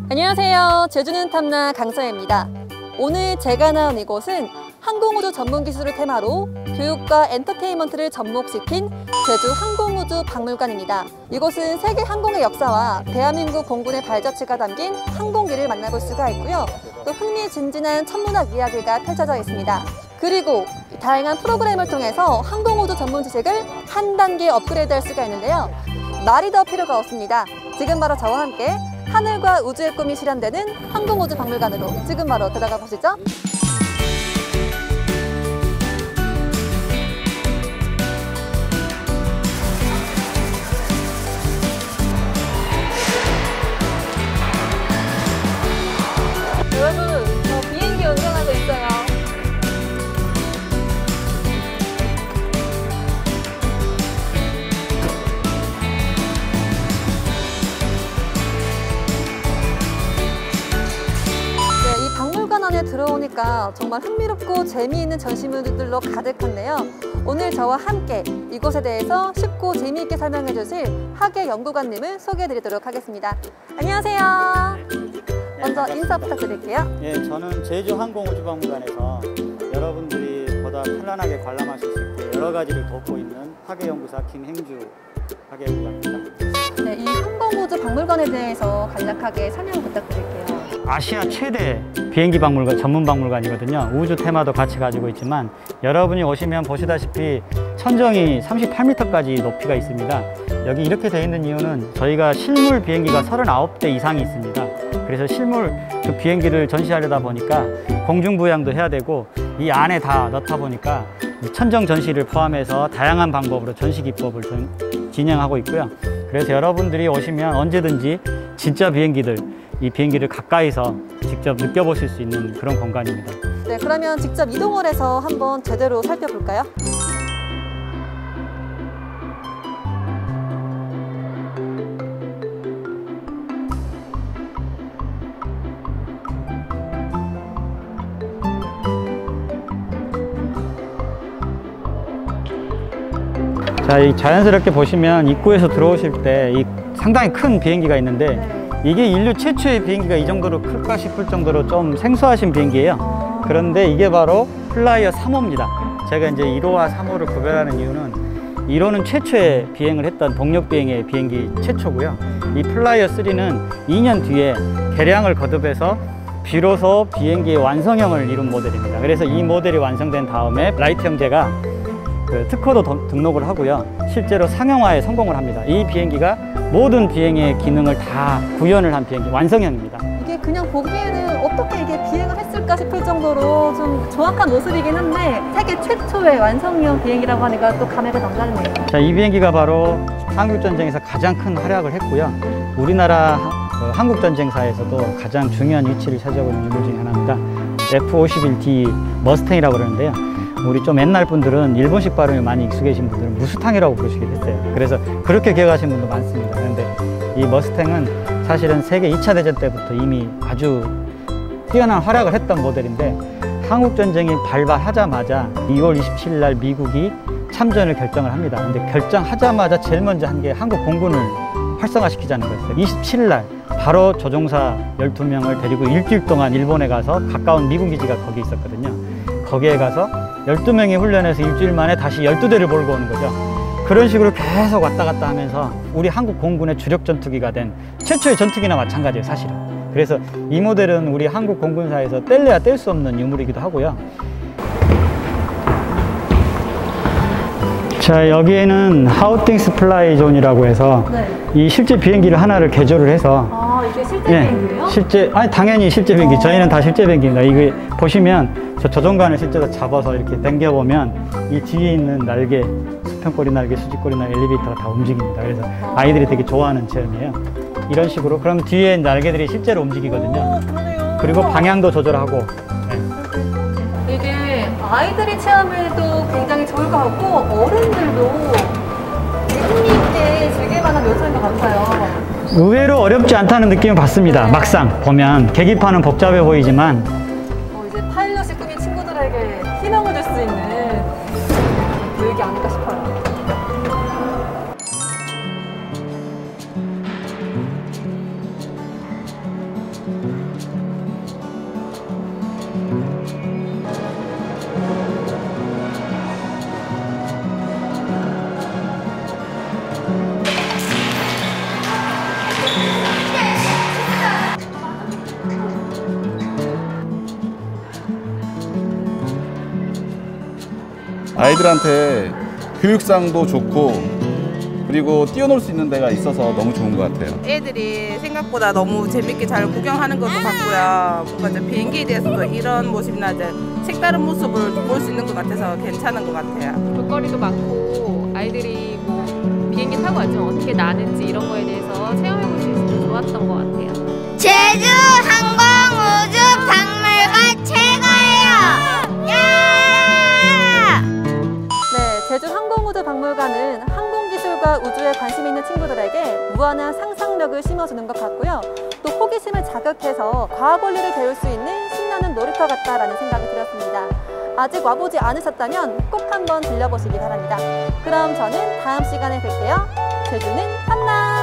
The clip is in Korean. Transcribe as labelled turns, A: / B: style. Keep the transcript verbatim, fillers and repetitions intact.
A: 안녕하세요. 제주는 탐나 강서혜입니다. 오늘 제가 나온 이곳은 항공우주 전문 기술을 테마로 교육과 엔터테인먼트를 접목시킨 제주 항공우주 박물관입니다. 이곳은 세계 항공의 역사와 대한민국 공군의 발자취가 담긴 항공기를 만나볼 수가 있고요. 또 흥미진진한 천문학 이야기가 펼쳐져 있습니다. 그리고 다양한 프로그램을 통해서 항공우주 전문 지식을 한 단계 업그레이드할 수가 있는데요. 말이 더 필요가 없습니다. 지금 바로 저와 함께 하늘과 우주의 꿈이 실현되는 항공우주 박물관으로 지금 바로 들어가 보시죠. 여러분, 저 비행기 운전하고 있어요. 박물관 안에 들어오니까 정말 흥미롭고 재미있는 전시물들로 가득한데요. 오늘 저와 함께 이곳에 대해서 쉽고 재미있게 설명해 주실 학예 연구관님을 소개해 드리도록 하겠습니다. 안녕하세요. 먼저 인사 부탁드릴게요.
B: 예, 저는 제주항공우주박물관에서 여러분들이 보다 편안하게 관람하실 수 있게 여러 가지를 돕고 있는 학예연구사 김행주 학예연구관입니다.
A: 네, 이 항공우주 박물관에 대해서 간략하게 설명 부탁드릴게요.
B: 아시아 최대 비행기 박물관, 전문 박물관이거든요. 우주 테마도 같이 가지고 있지만 여러분이 오시면 보시다시피 천정이 삼십팔 미터까지 높이가 있습니다. 여기 이렇게 되어 있는 이유는 저희가 실물 비행기가 서른아홉 대 이상이 있습니다. 그래서 실물 그 비행기를 전시하려다 보니까 공중부양도 해야 되고 이 안에 다 넣다 보니까 천정 전시를 포함해서 다양한 방법으로 전시 기법을 전, 진행하고 있고요. 그래서 여러분들이 오시면 언제든지 진짜 비행기들, 이 비행기를 가까이서 직접 느껴보실 수 있는 그런 공간입니다.
A: 네, 그러면 직접 이동을 해서 한번 제대로 살펴볼까요?
B: 자, 이 자연스럽게 보시면 입구에서 들어오실 때 이 상당히 큰 비행기가 있는데
A: 네.
B: 이게 인류 최초의 비행기가 이 정도로 클까 싶을 정도로 좀 생소하신 비행기예요. 그런데 이게 바로 플라이어 삼 호입니다. 제가 이제 일 호와 삼 호를 구별하는 이유는 일 호는 최초의 비행을 했던 동력 비행의 비행기 최초고요. 이 플라이어 삼은 이 년 뒤에 개량을 거듭해서 비로소 비행기의 완성형을 이룬 모델입니다. 그래서 이 모델이 완성된 다음에 라이트 형제가 그 특허도 등록을 하고요. 실제로 상용화에 성공을 합니다. 이 비행기가 모든 비행의 기능을 다 구현을 한 비행기, 완성형입니다.
A: 이게 그냥 보기에는 어떻게 이게 비행을 했을까 싶을 정도로 좀 정확한 모습이긴 한데 세계 최초의 완성형 비행기라고 하니까 또 감회가 남다르네요.
B: 자, 이 비행기가 바로 한국전쟁에서 가장 큰 활약을 했고요. 우리나라 그 한국전쟁사에서도 가장 중요한 위치를 차지하고 있는 인물 중에 하나입니다. 에프 오십일 디 머스탱이라고 그러는데요. 우리 좀 옛날 분들은 일본식 발음이 많이 익숙해진 분들은 무스탕이라고 부르시게 됐어요. 그래서 그렇게 기억하시는 분도 많습니다. 그런데 이 머스탱은 사실은 세계 이 차 대전 때부터 이미 아주 뛰어난 활약을 했던 모델인데 한국전쟁이 발발하자마자 이월 이십칠일 날 미국이 참전을 결정을 합니다. 근데 결정하자마자 제일 먼저 한 게 한국 공군을 활성화시키자는 거였어요. 이십칠일 날 바로 조종사 열두 명을 데리고 일주일 동안 일본에 가서 가까운 미군 기지가 거기 있었거든요. 거기에 가서 열두 명이 훈련해서 일주일 만에 다시 열두 대를 몰고 오는 거죠. 그런 식으로 계속 왔다 갔다 하면서 우리 한국 공군의 주력 전투기가 된 최초의 전투기나 마찬가지예요, 사실은. 그래서 이 모델은 우리 한국 공군사에서 뗄래야 뗄 수 없는 유물이기도 하고요. 자, 여기에는 How Things Fly Zone이라고 해서 네. 이 실제 비행기를 하나를 개조를 해서
A: 아, 이게 실제
B: 예,
A: 비행기예요?
B: 실제, 아니 당연히 실제 비행기. 어. 저희는 다 실제 비행기입니다. 이거 보시면 저 조종관을 실제로 잡아서 이렇게 당겨보면 이 뒤에 있는 날개, 수평꼬리 날개, 수직꼬리 날개, 엘리베이터가 다 움직입니다. 그래서 어. 아이들이 되게 좋아하는 체험이에요. 이런 식으로. 그럼 뒤에 날개들이 실제로 움직이거든요.
A: 오, 그러네요.
B: 그리고 방향도 조절하고. 네.
A: 이게 아이들이 체험해도 굉장히 좋을 것 같고 어른들도 흥미있게 즐길 만한 요소인 것 같아요.
B: 의외로 어렵지 않다는 느낌을 받습니다. 네. 막상 보면 계기판은 복잡해 보이지만
A: 어, 이제 파일럿이 꿈인 친구들에게 희망을 줄 수 있는 교육이 아닐까 싶어요.
C: 아이들한테 교육상도 좋고 그리고 뛰어놀 수 있는 데가 있어서 너무 좋은 것 같아요.
D: 애들이 생각보다 너무 재밌게 잘 구경하는 것도 같고요. 뭔가 이제 비행기에 대해서도 이런 모습이나 이제 색다른 모습을 볼 수 있는 것 같아서 괜찮은 것 같아요.
E: 볼거리도 많고 아이들이 뭐 비행기 타고 왔지만 어떻게 나는지 이런 거에 대해서 체험해볼 수 있어서 좋았던 것 같아요.
F: 제주 항공우주박물관 최고예요! 야!
A: 네, 제주 항공우주박물관은 항공기술과 우주에 관심 있는 친구들에게 무한한 상상력을 심어주는 것 같고요. 또 호기심을 자극해서 과학 원리를 배울 수 있는 신나는 놀이터 같다라는 생각이 들었습니다. 아직 와보지 않으셨다면 꼭 한번 들려보시기 바랍니다. 그럼 저는 다음 시간에 뵐게요. 제주는 탐나!